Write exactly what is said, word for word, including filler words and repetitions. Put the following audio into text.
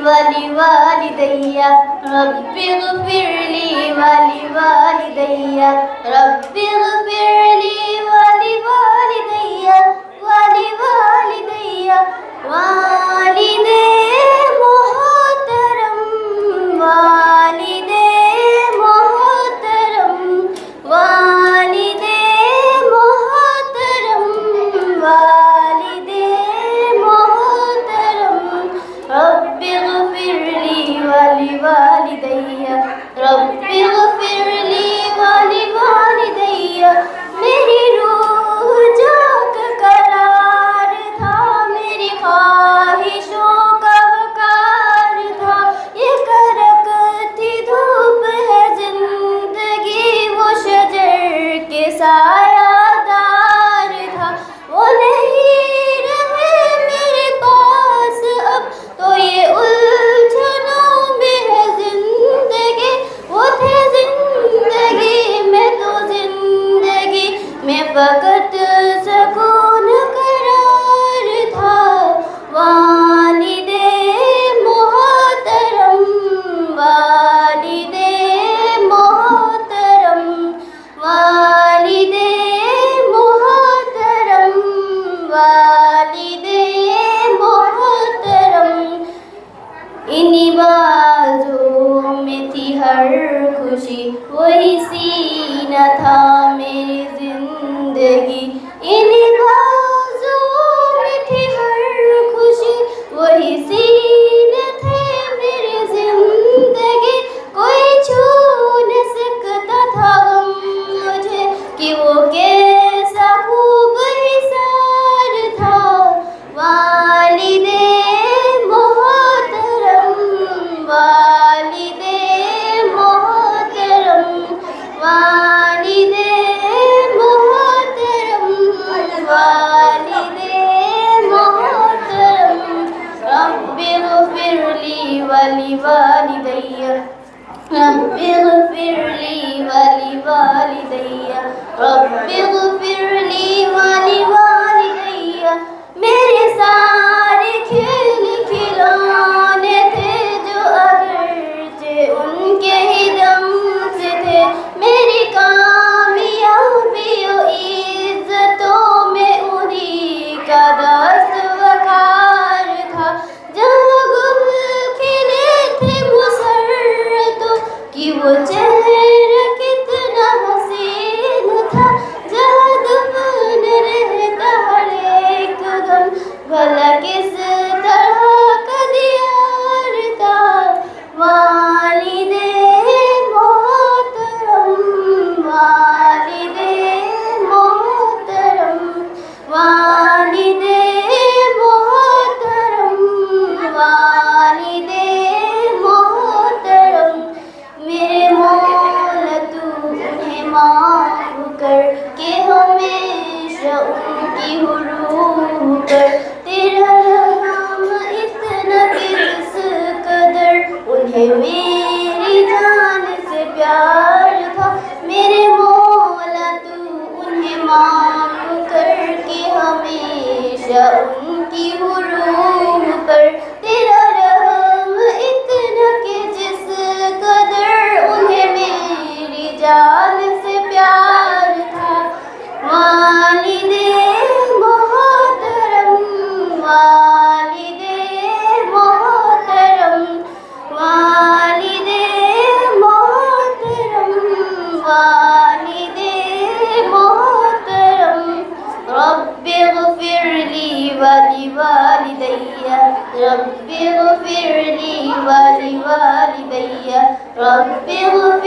वलिवालिदैया रब्बिग़फिरली वलिवालिदैया रब्बिग़फिरली वलिवालिदैया वलिवालिदैया वालिदे मोहतरम वालिदे मोहतरम वालिदे मोहतरम वालिदे मोहतरम रब्बिग़फिरली वलिवालिदैया रब्बिग़फिरली वलिवालिदैया। मेरी रूह जाग करार था, मेरी ख्वाहिशों का वकार था, ये करकती धूप है जिंदगी, वो शजर के सायादार था, वो नहीं रहे मेरे पास अब तो ये उलझनों में है जिंदगी, वो थे जिंदगी में तो जिंदगी में फकत सुकून करार था। वालिदे मोहतरम वालिदे मोहतरम वालिदे मोहतरम वालिदे मोहतरम। इन्हीं बाजों में थी हर खुशी, वही सीना था मेरी जिंदगी। इन्हीं बाजों में थी हर खुशी, वही सीने थे मेरी जिंदगी। कोई छू न सकता था गम मुझे कि वो कैसा खूब हिसार था। वालिदे मोहतरम वालिदे मोहतरम वालिदे मोहतरम वालिदे मोहतरम रब्बिग़फिरली वलिवालिदैया रब्बिग़फिरली वलिवालिदैया रब्बिग़फिरली वलिवालिदैया। मेरे सारे खेल खिलौने थे जो अगरचे उनके ही दम से थे, मेरी कामयाबियों इज्जतों में उन्हीं का दस्त वक़ार था। जहाँ गुल खिले थे मुसर्रतों की वो चेहरा कितना हसीन था, जहाँ दफन रहता हर एक गम भला किस तरह का दियार था। वालिदे मोहतरम वालिदे मोहतरम वालिदे मोहतरम वालिदे मोहतरम। मेरे मौला तू उन्हें माफ कर के हमेशा उनकी हुरूर कर, तेरा नाम इतना किस कदर उन्हें मेरी जान से प्यार था। मेरे मौला तू उन्हें माफ कर के हमेशा उनकी हुरूर कर, तेरा रहम इतना कि जिस कदर उन्हें मेरी जान से प्यार था। वालिदे मोहतरम वालिदे मोहतरम वालिदे मोहतरम वालिदे मोहतरम रब्बिग़फिरली वलिवालिदैया रब्बिग़फिरली वलिवालिदैया रब्बिग़फिरली